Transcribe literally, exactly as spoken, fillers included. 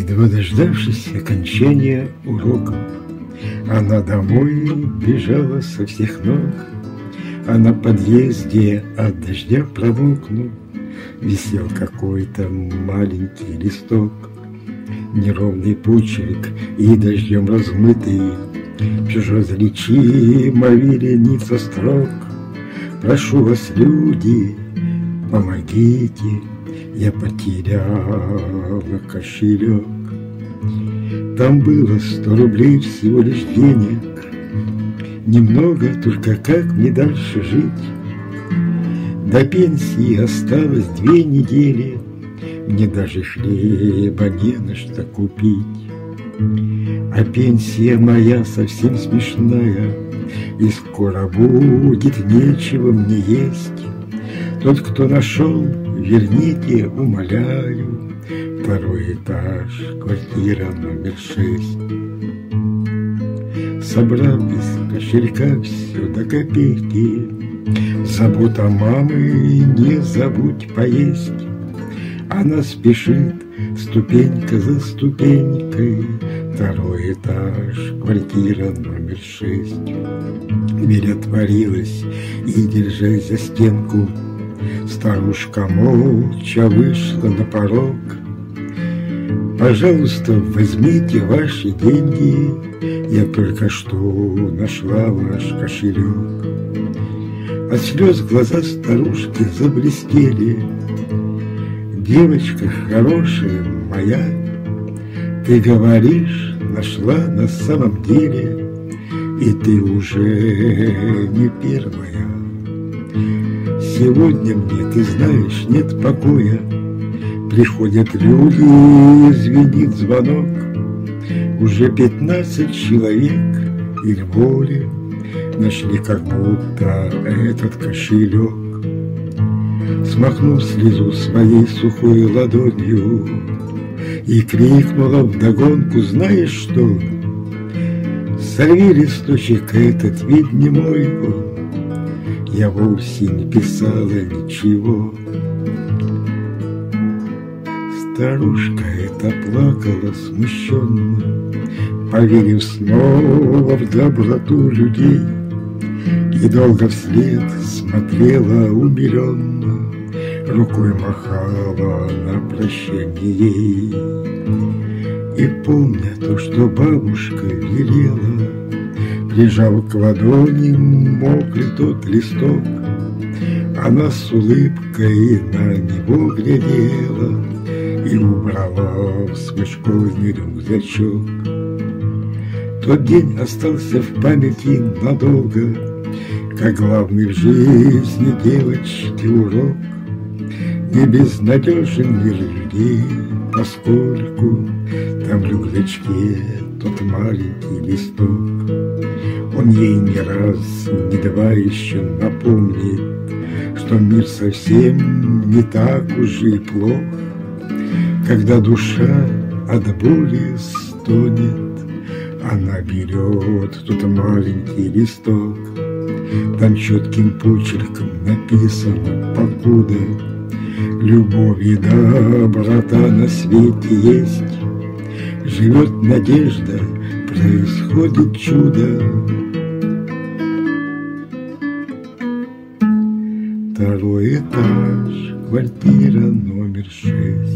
Едва дождавшись окончания уроков, она домой бежала со всех ног, а на подъезде от дождя промокнув висел какой-то маленький листок, неровный почерк и дождем размытый, чужезречимо вереница строк. Прошу вас, люди, помогите, я потеряла кошелек. Там было сто рублей всего лишь денег, немного, только как мне дальше жить? До пенсии осталось две недели, мне даже хлеба не на что купить. А пенсия моя совсем смешная, и скоро будет нечего мне есть. Тот, кто нашел, верните, умоляю, второй этаж, квартира номер шесть. Собрав из кошелька все до копейки, забота мамы, не забудь поесть. Она спешит ступенька за ступенькой, второй этаж, квартира номер шесть. Дверь отворилась, и, держась за стенку, старушка молча вышла на порог. Пожалуйста, возьмите ваши деньги, я только что нашла ваш кошелек. От слез глаза старушки заблестели. Девочка хорошая моя, ты говоришь, нашла на самом деле, и ты уже не первая. Сегодня мне, ты знаешь, нет покоя. Приходят люди, звенит звонок. Уже пятнадцать человек или более нашли как будто этот кошелек. Смахнув слезу своей сухой ладонью и крикнула вдогонку: знаешь что? Сорви листочек, этот ведь не мой он. Я вовсе не писала ничего. Старушка эта плакала смущенно, поверив снова в доброту людей, и долго вслед смотрела умиленно, рукой махала на прощание ей. И помня то, что бабушка велела, прижал к ладони мокрый тот листок, она с улыбкой на него глядела и убрала в свой школьный рюкзачок. Тот день остался в памяти надолго, как главный в жизни девочки урок. Не безнадежен мир людей, поскольку там в рюкзачке тот маленький листок. Он ей не раз, не два еще напомнит, что мир совсем не так уж и плох. Когда душа от боли стонет, она берет тот маленький листок. Там четким почерком написано: покуда любовь и доброта на свете есть, живет надежда, происходит чудо. Второй этаж, квартира номер шесть.